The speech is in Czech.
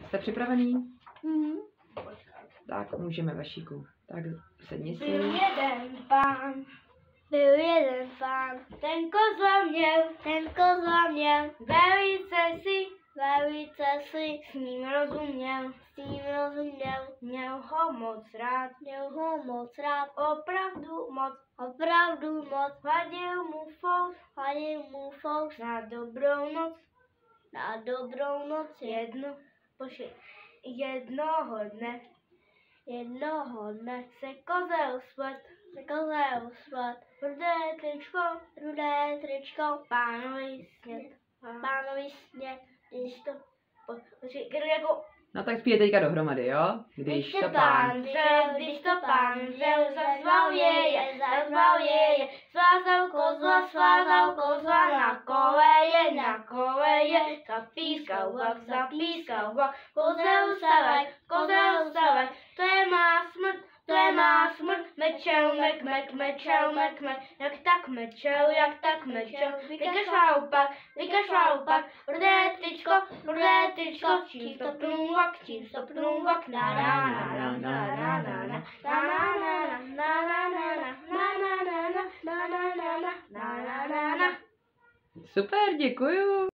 Jste připravený? Mhm. Tak, můžeme, Vašíku. Tak, sedni si. Byl jeden pán, ten kozla měl, velice si, s ním rozuměl, měl ho moc rád, opravdu moc, hladil mu fous, na dobrou noc, jednoho dne se kozel splet, rudé tričko, pánovi sněd, když to, jako, No tak zpíje teďka dohromady, jo? Když to pán vřel, zazval jeje, svázal kozla na koleje, zapískal vlak, kozel vstavaj, to je má smrt, mečel, mek, jak tak mečel, vykašlal pak, rudé tričko, čím stopnul vlak, Super, děkuju.